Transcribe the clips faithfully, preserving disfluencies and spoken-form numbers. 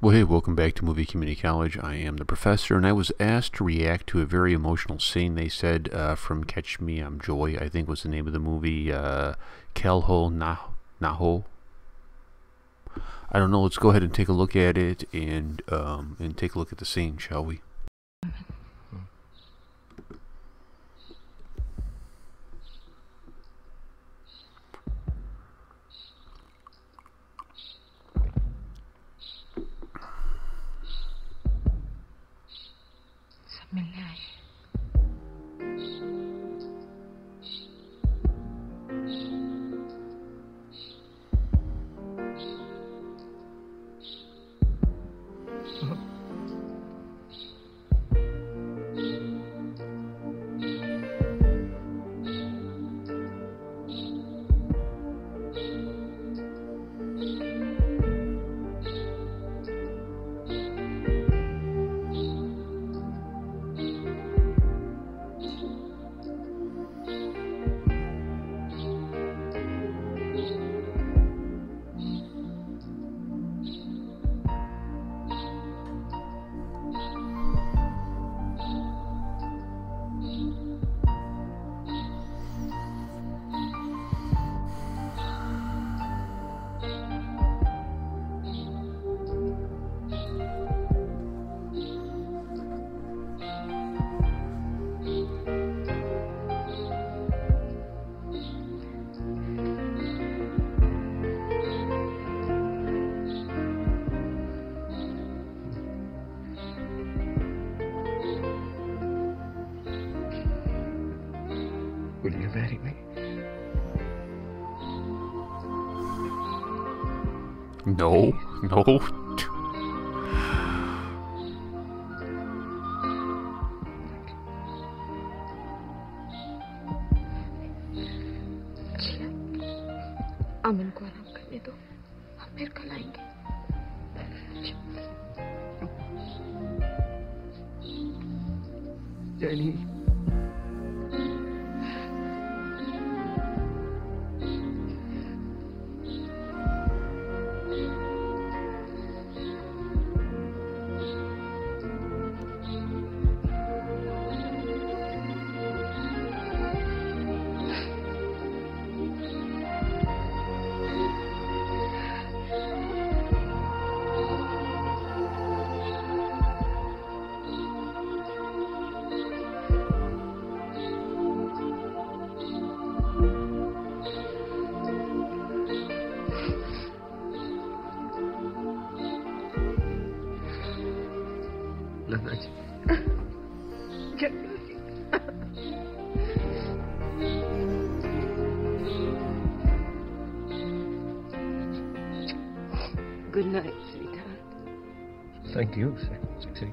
Well, hey, welcome back to Movie Community College. I am the professor, and I was asked to react to a very emotional scene, they said, uh, from Catch Me I'm Joy, I think was the name of the movie, uh, Kelho Nah Naho. I don't know, let's go ahead and take a look at it, and, um, and take a look at the scene, shall we? सब मिलने आए Will you marry me? No, no. अमन को आराम करने दो हम फिर कल आएंगे Jenny. Nana ji. Good night, sweetheart. Thank you, sexy.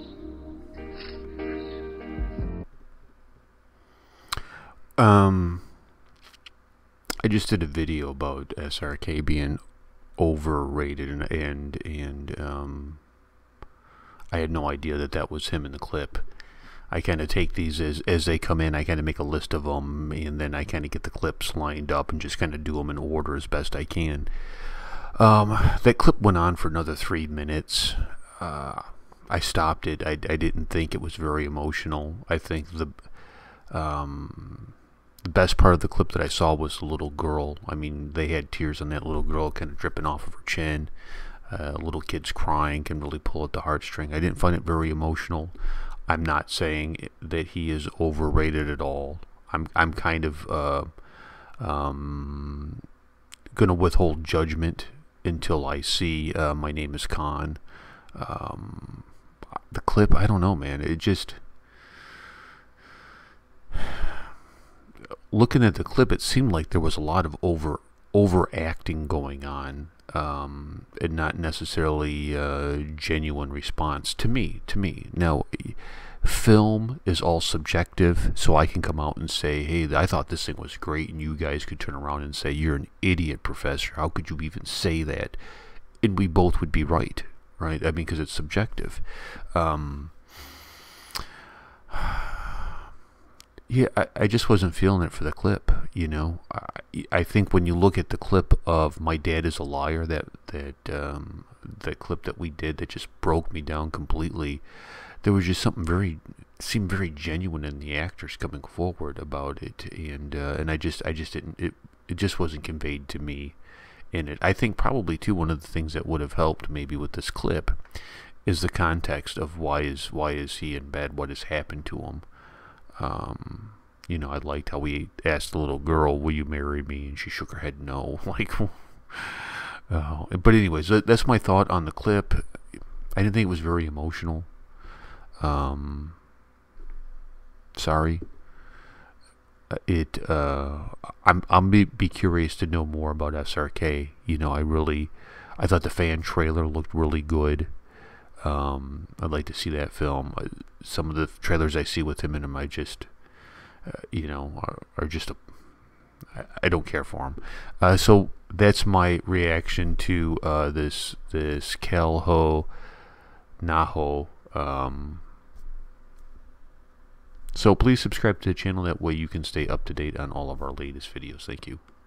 Um, I just did a video about S R K being overrated, and and and um, I had no idea that that was him in the clip. I kind of take these as as they come in. I kind of make a list of them, and then I kind of get the clips lined up and just kind of do them in order as best I can. Um, that clip went on for another three minutes. Uh, I stopped it. I I didn't think it was very emotional. I think the um. The best part of the clip that I saw was the little girl. I mean, they had tears on that little girl kind of dripping off of her chin. Uh, little kids crying can really pull at the heartstring. I didn't find it very emotional. I'm not saying that he is overrated at all. I'm I'm kind of uh, um, gonna withhold judgment until I see uh, My Name Is Khan. Um, the clip, I don't know, man. It just... Looking at the clip, it seemed like there was a lot of over overacting going on, um, and not necessarily a genuine response to me. To me, now, film is all subjective, so I can come out and say, "Hey, I thought this thing was great," and you guys could turn around and say, "You're an idiot, professor. How could you even say that?" And we both would be right, right? I mean, because it's subjective. Um, Yeah, I, I just wasn't feeling it for the clip, you know. I, I think when you look at the clip of My Dad is a Liar, that that um, that clip that we did that just broke me down completely, there was just something very, seemed very genuine in the actors coming forward about it, and uh, and I just I just didn't, it, it just wasn't conveyed to me in it. I think probably too, one of the things that would have helped maybe with this clip is the context of why is why is he in bed, what has happened to him. Um, you know, I liked how we asked the little girl, "Will you marry me?" and she shook her head no. Like, uh, but anyways, that, that's my thought on the clip. I didn't think it was very emotional. Um, sorry. It. Uh, I'm. I'm be, be curious to know more about S R K. You know, I really, I thought the fan trailer looked really good. Um, I'd like to see that film. Some of the trailers I see with him in them, I just, uh, you know, are, are just, a, I, I don't care for him. Uh, so that's my reaction to uh, this this Kel Ho Naho. Um, so please subscribe to the channel. That way you can stay up to date on all of our latest videos. Thank you.